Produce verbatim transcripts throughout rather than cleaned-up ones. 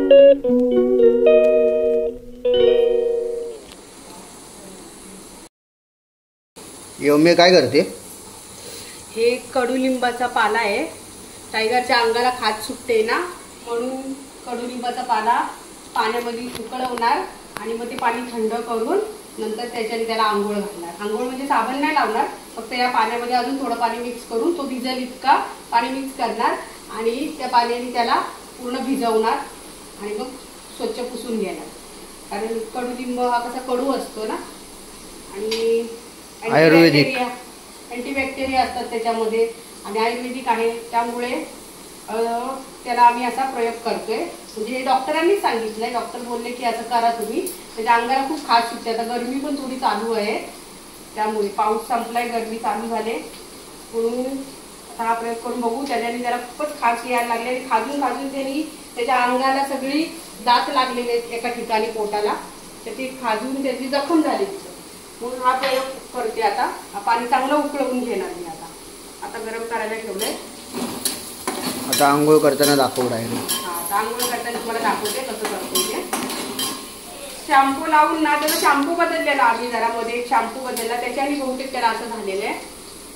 Yummy काय करते? हे कडुलिंबाचा पाला आहे. टायगरच्या अंगाला खाज सुटते ना, म्हणून कडुलिंबाचा पाला पाण्यामध्ये उकळवणार आणि मग ते पाणी थंड करून नंतर त्याच्याने त्याला आंघोळ घालणार. आंघोळ म्हणजे साबण नाही लावणार, फक्त या पाण्यामध्ये अजून थोडं पाणी मिक्स करून तो भिजेल इतका पाणी मिक्स करणार आणि त्या पाण्याने त्याला पूर्ण भिजवणार आणि मग स्वच्छ पुसून घेणार. कारण कडुलिंब हा कसा कडू असतो ना आणि आयुर्वेदिक अँटीबॅक्टेरिया असतात त्याच्यामध्ये आणि आयुर्वेदिक आहे, त्यामुळे त्याला आम्ही असा प्रयोग करतोय. म्हणजे डॉक्टरांनी सांगितलंय, डॉक्टर बोलले की असं करा तुम्ही. त्याच्या अंगाला खूप खाज सुटते. आता गरमी पण थोडी चालू आहे, त्यामुळे पाऊस संपलाय, गरमी चालू झाले, म्हणून आता हा प्रयोग करून बघू. त्याच्याने त्याला खूपच खाज यायला लागले आणि खाजून खाजून त्यांनी त्याच्या अंगाला सगळी दात लागलेले आहेत एका ठिकाणी पोटाला, तर ते खाजून त्याची जखम झाली. म्हणून हा प्रयोग करते. आता हा पाणी चांगलं उकळवून घेणार मी. आता आता गरम करायला ठेवलंय. आता आंघोळ करताना दाखवू राहिले. हा, आता आंघोळ करताना तुम्हाला दाखवते कसं करते ते. शॅम्पू लावून ना, त्याचा शॅम्पू बदललेला आम्ही घरामध्ये, एक शॅम्पू बदलला, त्याच्याने बहुतेक त्याला असं झालेलं आहे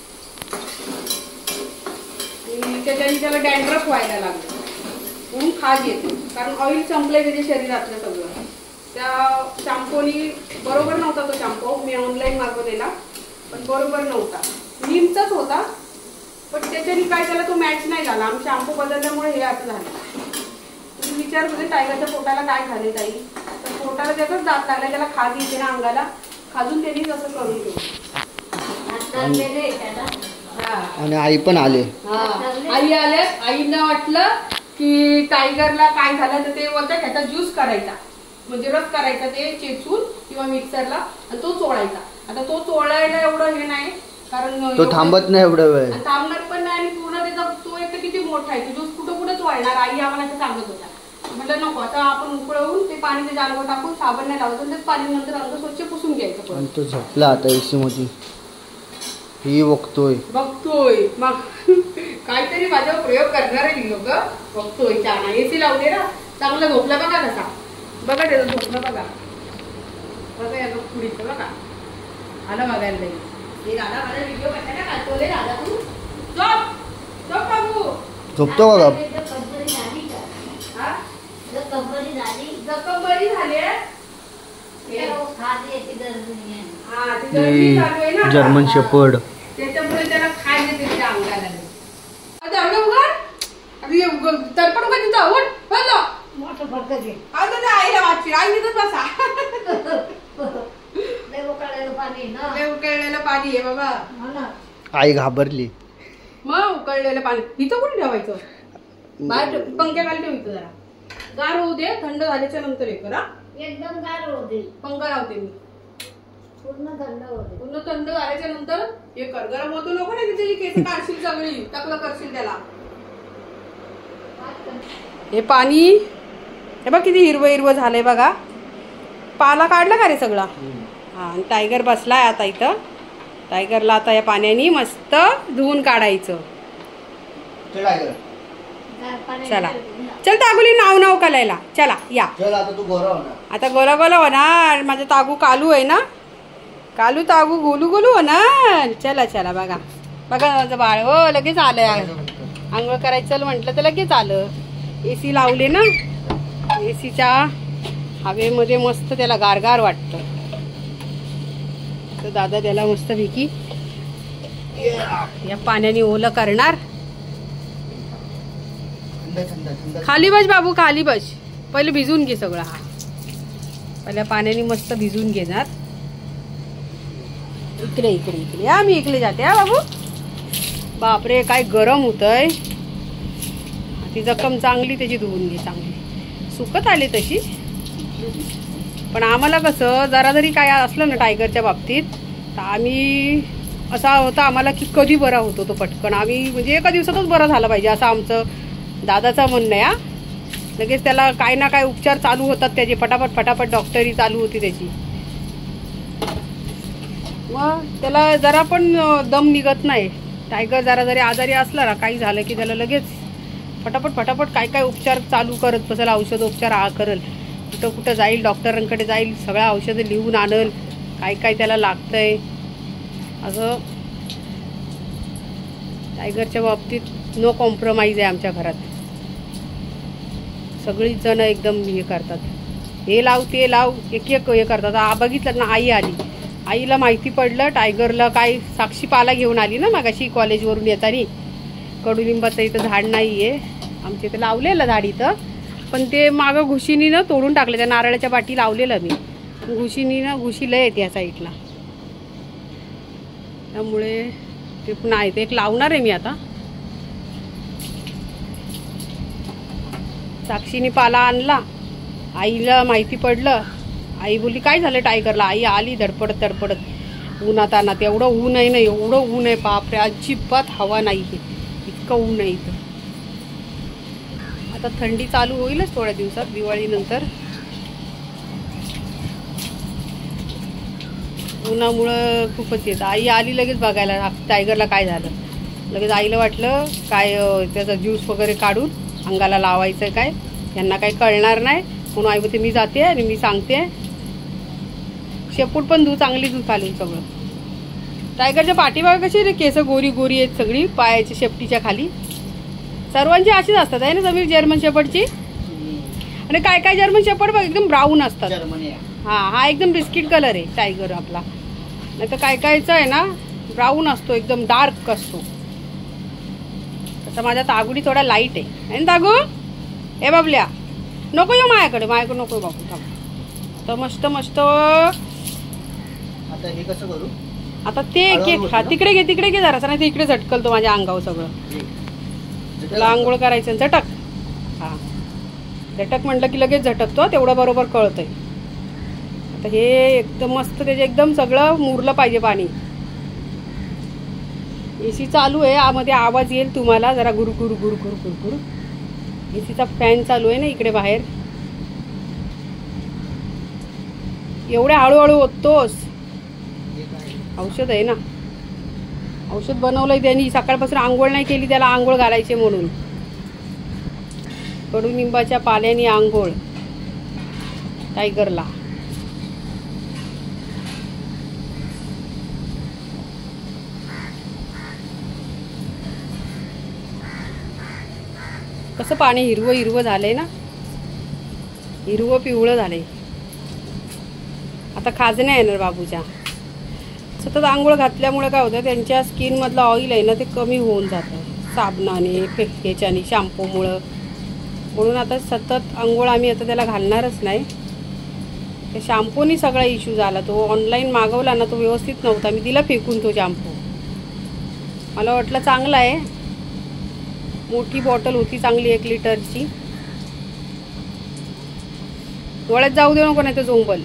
आणि त्याच्याने त्याला डॅन्ड्रफ व्हायला लागलं, म्हणून खाज येते. कारण ऑइल संपलंय त्याच्या शरीरातलं सगळं. त्या शॅम्पूनी बरोबर नव्हता तो शॅम्पू, मी ऑनलाईन मागवलेला, पण बरोबर नव्हता, नीमचाच होता, पण त्याच्यानी काय त्याला तो मॅच नाही झाला. आम्ही शॅम्पू बदलल्यामुळे हे असं झालं. तुम्ही विचार करू टायगरच्या पोटाला काय झाले ताई, तर पोटाला त्याचाच दात लागला, त्याला खाज येते ना अंगाला, खाजून त्यांनीच असं करून घेऊ. आणि आई पण आले. आई आले. आईला वाटलं की टायगरला काय झालं, तर ते बोलतात ह्याचा ज्यूस करायचा, म्हणजे रस करायचा ते चेचून किंवा मिक्सरला आणि तो चोळायचा. आता तो चोळायला एवढं हे नाही, कारण तो थांबत नाही एवढं वेळ, थांबणार पण नाही आणि पूर्ण त्याचा तो एक किती मोठा आहे, तो ज्यूस कुठं कुठं चोळणार. आई आम्हाला ते सांगत होता. म्हटलं नको, आता आपण उकळवून ते पाणी त्याच्या अंगावर टाकून साबण नाही लावतो, तेच पाणी नंतर अंग स्वच्छ पुसून घ्यायचं. आणि तो झोपला आता एसी मध्ये, ही बघतोय बघतोय मग काहीतरी माझ्यावर प्रयोग करणार आहे लोक. बघतोय छान, एसी लावले ना, चांगला झोपला बघा कसा, बघा त्याचं झोपलं बघा, बघा या पुढीचं बघा, आलं बघायला नाही. हे दादा माझा व्हिडिओ कशाला काढतोय दादा, तू झोप झोप बाबू. झोपतो बघा. जखम बरी झाली, जर्मन शेपर्ड, त्याच्यामुळे त्याला खाय येते त्याच्या अंगाला. तर्पण का तिथं आवड मोठं फडक घे. आता आईला वाचली, आई तिथं बसा. उकळलेलं पाणी ना, उकळलेलं पाणी आहे बाबा. आई घाबरली. मग उकळलेलं पाणी इथं कुठे ठेवायचं, बाहेर पंख्या खाली ठेवायचं, जरा गार होऊ दे, थंड झाल्याच्या नंतर हे करा. एकदम गार होऊ दे, पंखा लावते मी, पूर्ण थंड होते. पूर्ण थंड झाल्याच्या नंतर हे कर. गरम होतो नको ना, त्याची केस काढशील सगळी, टकलं करशील त्याला. हे पाणी हे बघ किती हिरवं हिरवं झालंय बघा. पाला काढला का रे सगळा. हा, टायगर बसलाय आता इथं. टायगरला आता या पाण्याने मस्त धुवून काढायचं. चला चल तागुली, नाव नाव करायला चला या. आता गोला गोला होणार, माझं तागू कालू आहे ना, कालू तागू गोलू गोलू होणार. चला चला बघा बघा माझं बाळ. हो लगेच आलंय, आंघोळ करायचं म्हटलं तर लगेच आलं. एसी लावले ना, एसीच्या हवेमध्ये मस्त त्याला गारगार वाटतं. तर दादा त्याला मस्त पैकी या पाण्याने ओलं करणार. खाली बस बाबू, खाली बस, पहिले भिजून घे सगळं. हा पहिल्या पाण्याने मस्त भिजून घेणार. इकडे इकडे इकडे या, मी इकडे जाते हा बाबू. बापरे काय गरम होतंय. ती जखम चांगली त्याची धुवून घे, चांगली सुकत आली तशी. पण आम्हाला कसं जरा जरी काय असलं ना टायगरच्या बाबतीत, तर आम्ही असा होता आम्हाला की कधी बरा होतो तो पटकन. आम्ही म्हणजे एका दिवसातच बरं झालं पाहिजे असं आमचं दादाचं म्हणणं आहे. लगेच त्याला काय ना काय उपचार चालू होतात त्याचे, फटाफट फटाफट डॉक्टरी चालू होती त्याची. मग त्याला जरा पण दम निघत नाही. टायगर जरा जरी आजारी असला ना, काही झालं की त्याला लगेच फटाफट फटाफट काय काय उपचार चालू करत बसेल, औषधोपचार आ करेल, कुठं कुठं जाईल, डॉक्टरांकडे जाईल, सगळ्या औषधं लिहून आणेल, काय काय त्याला लागतंय. असं टायगरच्या बाबतीत नो कॉम्प्रोमाइज आहे आमच्या घरात. सगळीच जण एकदम हे करतात, हे लाव ते लाव, एक एक हे करतात. आ बघितलं ना, आई आली, आईला माहिती पडलं टायगरला काय, साक्षी पाला घेऊन आली ना मगाशी कॉलेजवरून येताना. कडुलिंबाचं इथं झाड नाही आहे आमच्या इथं, लावलेलं झाड इथं, पण ते मागं घुशीनी ना तोडून टाकलं. त्या नारळाच्या पाठी लावलेलं मी, घुशीनी ना घुशी लय येते या साईडला, त्यामुळे ते पुन्हा आहे ते एक लावणार आहे मी आता. साक्षीने पाला आणला, आईला माहिती पडलं, आई बोलली काय झालं टायगरला. आई आली धडपडत धडपडत उन्हात आणत. एवढं ऊन आहे ना, एवढं ऊन आहे बापरे, अजिबात हवा नाही आहे, इतकं ऊन आहे इथं. आता थंडी चालू होईलच थोड्या दिवसात, दिवाळीनंतर. उन्हामुळं खूपच येतं. आई आली लगेच बघायला टायगरला काय झालं. लगेच आईला वाटलं काय त्याचा ज्यूस वगैरे काढून अंगाला लावायचं आहे काय, यांना काही कळणार नाही म्हणून आई बोलते मी जाते आणि मी सांगते. शेपूट पण धू, चांगली धू घालून सगळं. टायगरच्या पाठीमागे कशी रे केस गोरी गोरी आहेत सगळी, पायाच्या शेपटीच्या खाली. सर्वांची अशीच असतात आहे ना समीर, जर्मन शेपर्डची. आणि काय काय जर्मन शेपर्ड बघ एकदम ब्राऊन असतात. हा हा एकदम बिस्किट कलर आहे टायगर आपला, नाही तर काय कायचा आहे ना ब्राऊन असतो, एकदम डार्क असतो. तसा माझा तागुडी थोडा लाईट आहे ना तागू. ए बाबल्या नको येऊ माझ्याकडे, माझ्याकडे नको बाबू, थांब. तर मस्त मस्त. आता हे कसं करू, आता ते एक एक हा तिकडे घे, तिकडे घे जरासा, नाही इकडे झटकलतो माझ्या अंगावर सगळं. तुला आंघोळ करायचं झटक. हा झटक म्हटलं की लगेच झटकतो, तेवढं बरोबर कळतंय. आता हे एकदम मस्त त्याचे एकदम सगळं मुरलं पाहिजे पाणी. एसी चालू आहे, आमध्ये आवाज येईल तुम्हाला जरा गुरु गुरु गुरु गुरु गुरु गुरु. एसीचा फॅन चालू आहे ना इकडे बाहेर. एवढ्या हळूहळू ओततोस. औषध आहे ना, औषध बनवलंय त्यांनी, सकाळपासून आंघोळ नाही केली, त्याला आंघोळ घालायचे म्हणून. कडुनिंबाच्या पाल्याने आंघोळ टायगरला. कसं पाणी हिरवं हिरवं झालंय ना, हिरवं पिवळं झालंय. आता खाजण्या येणार बाबूच्या. सतत आंघोळ घातल्यामुळे काय होतं, त्यांच्या स्किनमधलं ऑइल आहे ना ते कमी होऊन जातं साबणाने, ह्याच्याने, शॅम्पूमुळं. म्हणून आता सतत आंघोळ आम्ही आता त्याला घालणारच नाही. त्या शॅम्पूनी सगळा इश्यू झाला. तो ऑनलाईन मागवला ना, तो व्यवस्थित नव्हता, मी दिला फेकून तो शॅम्पू. मला वाटलं चांगला आहे, मोठी बॉटल होती चांगली एक लिटरची. डोळ्यात जाऊ देऊ नको नाही तर झोंबल.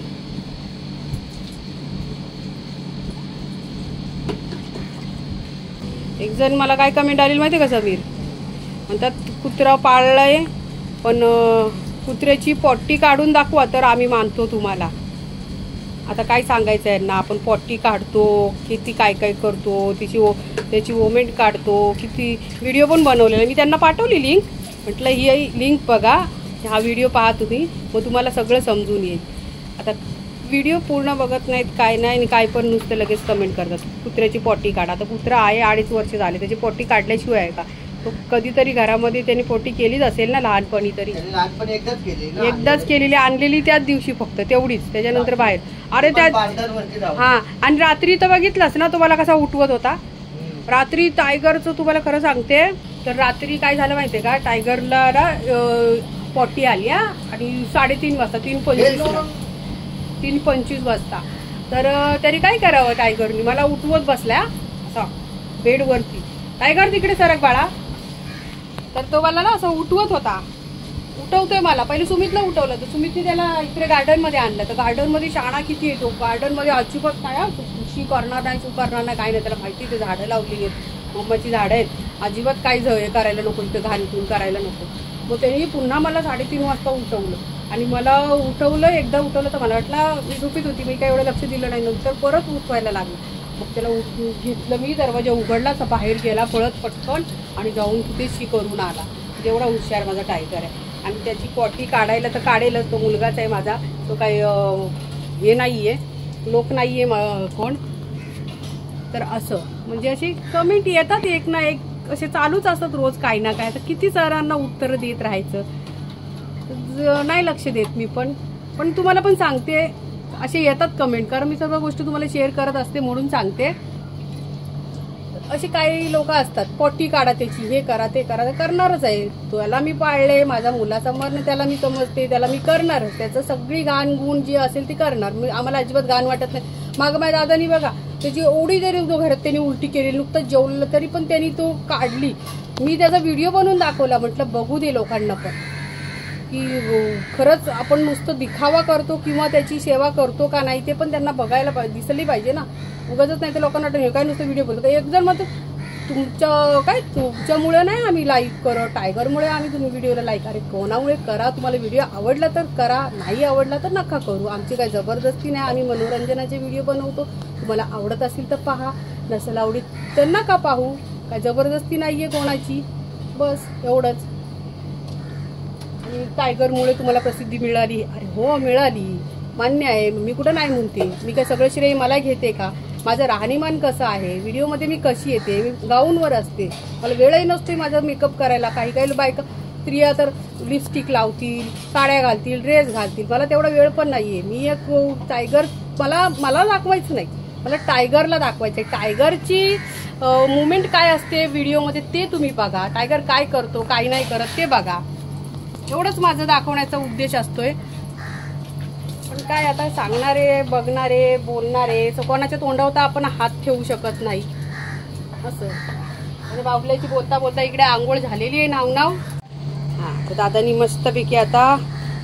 एक जण मला काय कमेंट आली माहिती का समीर, म्हणतात कुत्रा पाळलाय पण कुत्र्याची पॉट्टी काढून दाखवा तर आम्ही मानतो तुम्हाला. आता काय सांगायचं आहे ना, आपण पॉट्टी काढतो, किती काय काय करतो, तिची ओ त्याची ओमेंट काढतो, किती व्हिडिओ पण बनवलेला. मी त्यांना पाठवली लिंक, म्हटलं ही लिंक बघा, हा व्हिडिओ पहा तुम्ही, मग तुम्हाला सगळं समजून येईल. आता व्हिडिओ पूर्ण बघत नाहीत, काय नाही, आणि काय पण नुसतं लगेच कमेंट करतात कुत्र्याची पॉट्टी काढा. आता कुत्रा आहे अडीच वर्ष झाले, त्याची पॉट्टी काढल्याशिवाय आहे का? तो कधीतरी घरामध्ये त्यांनी पॉट्टी केलीच असेल ना लहानपणी तरी. लहानपणी एकदाच केली, एकदाच केलेली, आणलेली त्याच दिवशी फक्त तेवढीच, त्याच्यानंतर बाहेर. अरे त्यात हा, आणि रात्री तर बघितलंस ना तुम्हाला कसा उठवत होता रात्री टायगरचं. तुम्हाला खरं सांगते तर रात्री काय झालं माहितीये का, टायगरला ना पॉट्टी आली हा, आणि साडेतीन वाजता तीन पंचवीस तीन पंचवीस वाजता तर तरी काय करावं टायगरनी, मला उठवत बसल्या असा बेडवरती. टायगर तिकडे सरक बाळा. तर तो मला ना असं उठवत होता, उठवतोय मला. पहिले सुमितला उठवलं, तर सुमितने त्याला इकडे गार्डन मध्ये आणलं. तर गार्डन मध्ये शाळा किती येतो, गार्डन मध्ये अजिबात काय शी करणार नाही, तू करणार नाही, काय नाही. त्याला माहिती ते झाडं लावलेली आहेत, मम्माची झाडं आहेत, अजिबात काही हे करायला नको, इथे घालून करायला नको. मग त्यांनी पुन्हा मला साडेतीन वाजता उठवलं, आणि मला उठवलं, एकदा उठवलं तर मला वाटलं मी झोपीत होती, मी काय एवढं लक्ष दिलं नाही. नंतर परत उठवायला लागलं. मग त्याला उठ घेतलं मी, दरवाजा उघडला, तर बाहेर गेला पळत पटकन, आणि जाऊन तिथे शी करून आला. जेवढा हुशार माझा टायगर आहे. आणि त्याची पॉटी काढायला तर काढेलच, तो मुलगाच आहे माझा, तो काही हे नाही आहे, लोक नाही आहे कोण. तर असं म्हणजे अशी कमेंट येतात एक ना एक, असे चालूच असतात रोज काही ना काय. तर किती सरांना उत्तरं देत राहायचं, नाही लक्ष देत मी पण. पण तुम्हाला पण सांगते, असे येतात कमेंट, कारण मी सर्व गोष्टी तुम्हाला शेअर करत असते म्हणून सांगते. असे काही लोक असतात, पोटी काढा त्याची, हे करा ते करा, करणारच आहे. त्याला मी पाळले, माझ्या मुलाचा मरण त्याला मी समजते, त्याला मी करणारच. त्याचं सगळी घाण गुण जी असेल ती करणार मी. आम्हाला अजिबात घाण वाटत नाही. मागं माझ्या दादानी बघा, त्याची एवढी जरी जो घरात त्यांनी उलटी केली, नुकतं जेवलं तरी पण त्यांनी तो काढली. मी त्याचा व्हिडिओ बनवून दाखवला, म्हटलं बघू दे लोकांना पण की खरंच आपण नुसतं दिखावा करतो किंवा त्याची सेवा करतो का नाही, ते पण त्यांना बघायला पाहिजे, दिसली पाहिजे ना. उगाच नाही तर लोकांना हे काय नुसतं व्हिडिओ बनवतो. एक जण मग तुमच्या काय तुमच्यामुळे नाही आम्ही लाईक करत, टायगरमुळे आम्ही तुम्ही व्हिडिओला लाईक. अरे कोणामुळे करा, तुम्हाला व्हिडिओ आवडला तर करा, नाही आवडला तर नका करू. आमची काय जबरदस्ती नाही, आम्ही मनोरंजनाचे व्हिडिओ बनवतो. तुम्हाला आवडत असेल तर पहा, नसेल आवडत तर नका पाहू. काय जबरदस्ती नाहीये कोणाची, बस एवढंच. आणि टायगरमुळे तुम्हाला प्रसिद्धी मिळाली, अरे हो मिळाली, मान्य आहे, मी कुठं नाही म्हणते. मी काय सगळं श्रेय मला घेते का? माझं राहणीमान कसं आहे, व्हिडिओमध्ये मी कशी येते, मी गाऊनवर असते, मला वेळही नसते माझा मेकअप करायला. काही काही बायका स्त्रिया तर लिपस्टिक लावतील, साड्या घालतील, ड्रेस घालतील, मला तेवढा वेळ पण नाहीये. मी एक टायगर, मला मला दाखवायचं नाही, मला टायगरला दाखवायचं आहे. टायगरची मुवमेंट काय असते व्हिडिओमध्ये ते तुम्ही बघा, टायगर काय करतो काय नाही करत ते बघा. एवढंच माझं दाखवण्याचा उद्देश असतोय. पण काय आता सांगणारे, बघणारे, बोलणारे, कोणाच्या तोंडावर तर आपण हात ठेवू शकत नाही असं. आणि बाबल्याची बोलता बोलता इकडे आंघोळ झालेली आहे नाव नाव. हा, तर दादानी मस्तपैकी आता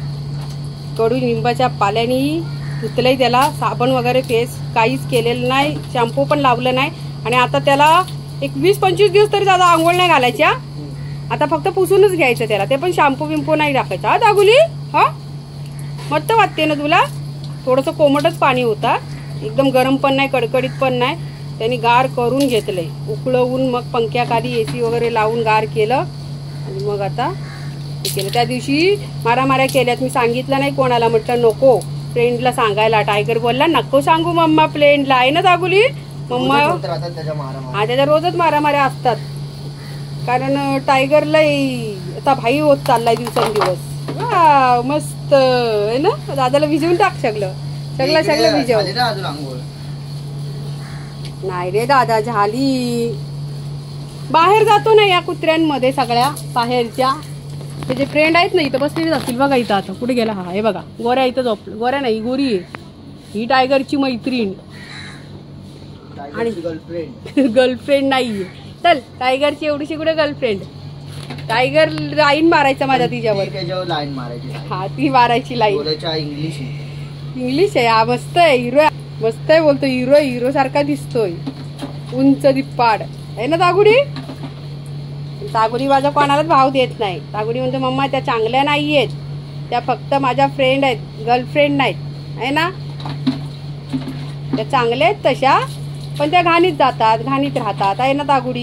कडू लिंबाच्या पाल्याने धुतलंय त्याला, साबण वगैरे फेस काहीच केलेलं नाही, शॅम्पू पण लावलं नाही. आणि आता त्याला एक वीस पंचवीस दिवस तरी दादा आंघोळ नाही घालायच्या, आता फक्त पुसूनच घ्यायचं त्याला, ते पण शॅम्पू विम्पू नाही टाकायचा. हा दागुली, हा मस्त वाटते ना तुला? थोडंसं कोमटच पाणी होता, एकदम गरम पण नाही कडकडीत पण नाही. त्यांनी गार करून घेतलंय, उकळवून मग पंख्याखाली एसी वगैरे लावून गार केलं आणि मग आता हे केलं. त्या दिवशी मारामाऱ्या केल्यात, मी सांगितलं नाही कोणाला, म्हटलं नको फ्रेंडला सांगायला. टायगर बोलला नको सांगू मम्मा फ्रेंडला, आहे ना दागुली? मम्मा हा, त्याच्या रोजच मारामाऱ्या असतात, कारण टायगरला आता भाई होत चाललाय दिवसेंदिवस. वा मस्त आहे ना, दादाला भिजवून टाक सगळं सगळं सगळं भिजव. नाही रे दादा, झाली. बाहेर जातो ना या कुत्र्यांमध्ये सगळ्या बाहेरच्या, त्याचे फ्रेंड आहेत ना, इथं बसलेले असतील बघा. इथं आता कुठे गेला? हा हे बघा, गोऱ्या इथं झोपलं. गोऱ्या नाही, गोरी आहे ही, टायगरची मैत्रीण आणि गर्लफ्रेंड गर्लफ्रेंड नाहीये. चल, टायगरची एवढीशी कुठे गर्लफ्रेंड? टायगर लाईन मारायचा माझ्या तिच्यावर, लाईन मारायची. हा, ती मारायची लाईन. इंग्लिश इंग्लिश आहे हा, मस्त आहे, हिरो मस्त आहे, बोलतो हिरो हिरो सारखा दिसतोय, उंच दिप्पाड आहे ना दागुडी? दागुडी माझा कोणालाच भाव देत नाही. दागुडी म्हणतो मम्मा त्या चांगल्या नाही आहेत, त्या फक्त माझ्या फ्रेंड आहेत, गर्लफ्रेंड नाहीत, आहे ना? त्या चांगल्या आहेत तशा, पण त्या घाणीत जातात, घाणीत राहतात, आहे ना दागुडी?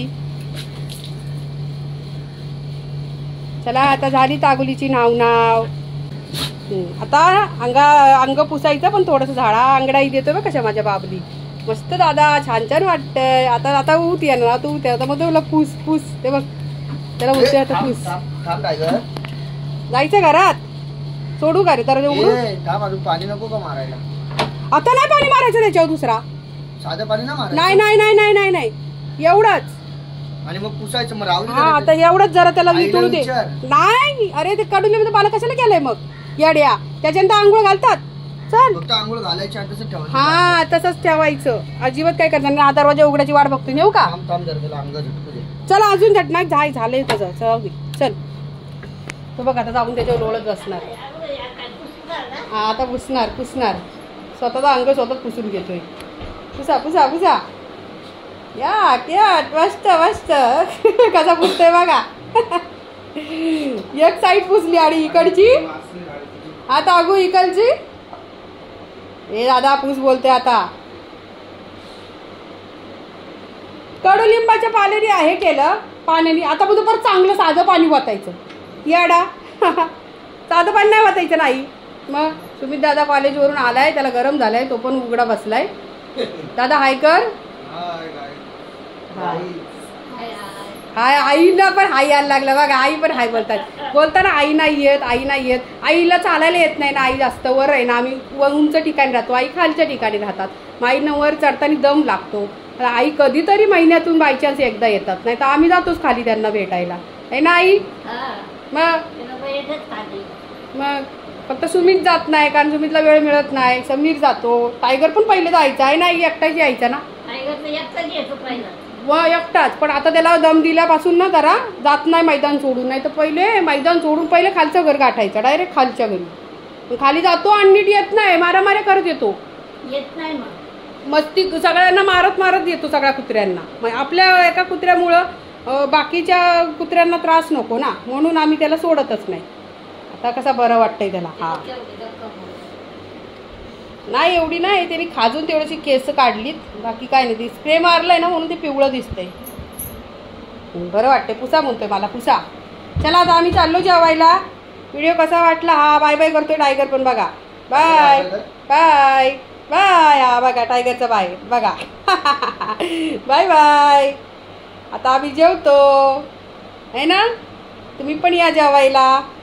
चला आता झाली तागुलीची नाव नाव. आता अंगा अंग पुसायचं, पण थोडस झाडा अंगडाई देतो बघ कशा माझ्या बाबली. मस्त दादा, छान छान वाटतंय. आता आता ऊत ये ना, तू उत आता मग तुला पूस पूस, ते बघ त्याला उत आता पूस. जायचं घरात, सोडू का रे तर पाणी नको का मारायला? आता नाही पाणी मारायचं त्याच्यावर, दुसरा साधं पाणी ना मारायचं. नाही नाही नाही नाही नाही नाही, एवढंच. आणि मग पुसायचं, मग राहू दे. हा, आता एवढंच जरा त्याला वितळू दे. नाही, अरे ते कडून पाला कशाला केलंय मग येड्या? त्याच्यानंतर आंघोळ घालतात. चल, फक्त आंघोळ घालायची आणि तसंच ठेवायचं. हा, तसंच ठेवायचं, अजिबात काय करणार नाही. हा दरवाजा उघड्याची वाट बघतो, येऊ का? थांब थांब जरा, त्याला अंग झटकू दे. चल, अजून झटणार झाय झालंय तसं, जाऊ दे. चल, तो बघ आता जाऊन त्याच्यावर लोळत बसणार. हा, आता पुसणार पुसणार स्वतःचा अंग स्वतः पुसून घेतोय. पुसा पुसा पुसा, या क्या मस्त मस्त कसा पुसतोय बघा. एक साईड पुसली आणि इकडची आता अगो इकडची. हे दादा पूस बोलते आता. कडुलिंबाच्या पाण्याने आहे केलं, पाण्याने आता पण परत चांगलं साधं पाणी वाटायचं. याडा साधं पाणी नाही वाचायचं नाही. मग सुमित दादा कॉलेजवरून आलाय, त्याला गरम झालाय, तो पण उघडा बसलाय. दादा हाय कर. हाय. आईला पण हाय यायला लागला बघा. आई पण हाय बोलतात. बोलताना आई नाही येत, आई नाही येत. आईला चालायला येत नाही ना, आई जास्त वर आहे ना, आम्ही उंच ठिकाणी राहतो, आई खालच्या ठिकाणी राहतात. मग आईनं वर चढताना दम लागतो. आई कधीतरी महिन्यातून बायचान्स एकदा येतात, नाही तर आम्ही जातोच खाली त्यांना भेटायला, आहे ना आई. मग मग फक्त सुमित जात नाही, कारण सुमितला वेळ मिळत नाही. समीर जातो. टायगर पण पहिले जायचा आहे ना, आई एकटाच यायचा ना. व एकटाच, पण आता त्याला दम दिल्यापासून ना जरा जात नाही मैदान सोडून. नाही तर पहिले मैदान सोडून पहिले खालचं घर गाठायचं, डायरेक्ट खालच्या घरी. खाली जातो आणि नीट येत नाही, मारामाऱ्या करत येतो. येत नाही मस्ती सगळ्यांना मारत मारत येतो, सगळ्या कुत्र्यांना. मग आपल्या एका कुत्र्यामुळं बाकीच्या कुत्र्यांना त्रास नको ना, म्हणून आम्ही त्याला सोडतच नाही. आता कसं बरं वाटतंय त्याला. हा नाही एवढी नाही, त्यांनी खाजून तेवढीशी केस काढलीत, बाकी काय नाही. ती स्प्रे मारलाय ना म्हणून ते पिवळं दिसतंय. बरं वाटतंय. पुसा म्हणतोय मला, पुसा. चला आता आम्ही चाललो जेवायला. व्हिडिओ कसा वाटला? हा बाय बाय करतोय टायगर पण बघा. Bye bye bye. हा बघा टायगरचा बाय बघा. Bye bye. आता आम्ही जेवतो, आहे ना. तुम्ही पण या जेवायला.